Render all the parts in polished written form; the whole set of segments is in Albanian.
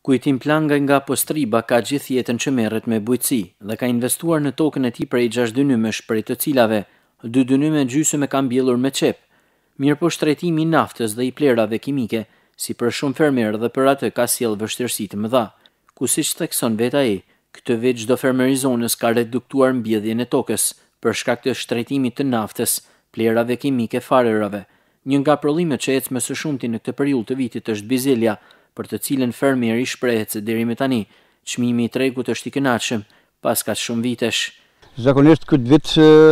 Kujtim Planga nga Postriba ka gjithë jetën që merret me bujqësi dhe ka investuar në tokën e tij prej 6 dynymesh, prej të cilave 2 dynyme gjysmë e ka mbjellur me çep. Mirëpo shtrejtimi i naftës dhe i plerave kimike, si për shumë fermerë dhe për atë ka sjellë vështirësi të mëdha, ku siç thekson vet ai, këtë vit çdo fermer i zonës ka reduktuar mbjedhjen e tokës për shkak të shtrejtimit të naftës, plerave kimike, farërave. Një nga prodhimet që ecë më së shumti në këtë periudhë të vitit është bizelja, për të cilën fermeri shprehet se deri më tani çmimi i tregut është i kënaqshëm pas kaq shumë vitesh. Zakonisht këtë vit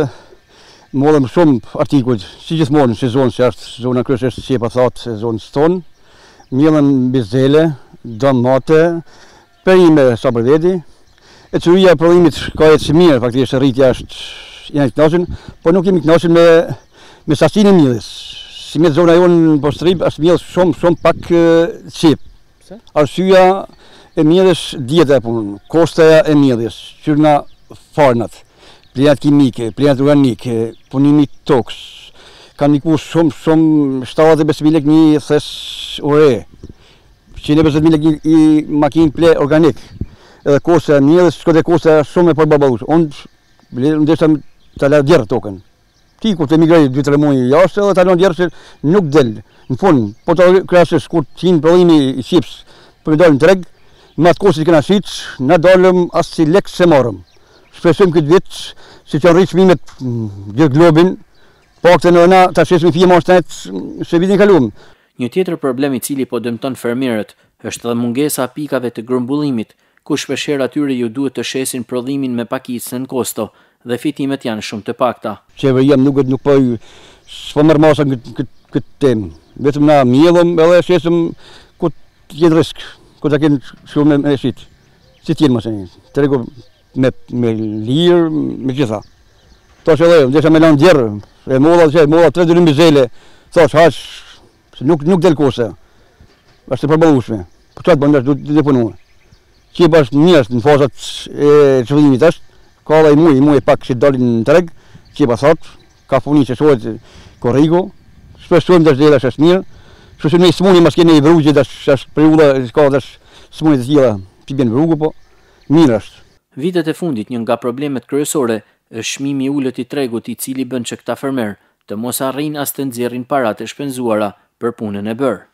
mollëm shumë artikuj, si gjithmonë në sezon që është zona kryesisht si e pasat zonës tonë, mielëm bizele, domate, perime sabërvedi, e çuria e prodhimit ka ecë mirë, faktikisht rritja është janë të kënaqur, por nuk jemi të kënaqur me sasinë e mielës. Si me zona jonë në Postrib është mielë shumë pak qip. Arsyeja e mielës dieta e punë, kosta e mielës, qyrna farnat, plenat kimike, plenat organike, punimi toks, kanë niku shumë 75.000 lekë një thes ure, 150.000 lekë i makinë ple organik, edhe kosta e mielës, shkot e kosta shumë e përbaballueshme. Unë ndeshta ta la djerë tokën. Ti kur të emigroj 2-3 muaj jashtë edhe ta lën djerë se nuk del. Në fund, po të krasës kur t'hin prodhimi i qips për të dalë në treg, me atë kostë që kena shit, na dalëm as si lekë se marrëm. Shpresojmë këtë vit, si që rrit çmimet gjithë globin, paktën na ta shesim fije më shtet se vitin e kaluar. Një tjetër problem i cili po dëmton fermerët është edhe mungesa e pikave të grumbullimit, ku shpeshherë atyre ju duhet të shesin prodhimin me pakicën kosto dhe fitimet janë shumë të pakta. Qeveria nuk s'po merr masa këtë temë. Vetëm na mielëm edhe shesim ku t'jetë risk, ku ta kenë shumë me shit. Si t'jenë mëse, tregu me lirë, me gjitha. Tash edhe, ndesha me lanë djerë, e molla 3 dynim bizele, thash hash, se nuk del kosa. Është e përballueshme. Po çfarë bën dash duhet të punojë. Qipa është mirë në fazat e çellimit është, ka edhe muj pak që dalin në treg, qipa thot, ka puni që shohet korrigo. Shpresojmë dash dela është mirë. Shpresojmë ne smuni mas keni vrugje dash është periudha ka dash smuni të tilla, ti bën vrugu po mirë është. Vitet e fundit një nga problemet kryesore është çmimi i ulët i tregut i cili bën që këta fermer të mos arrijnë as të nxjerrin paratë e shpenzuara për punën e bërë.